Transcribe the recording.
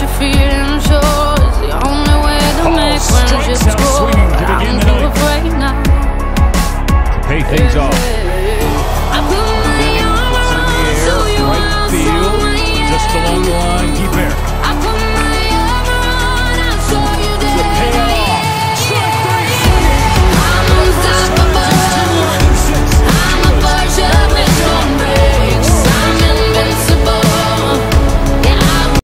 you're feeling sure is the only way to make friendships grow. But I'm too afraid now to pay things off. I put my arm around you, right field, just along the line. Keep air.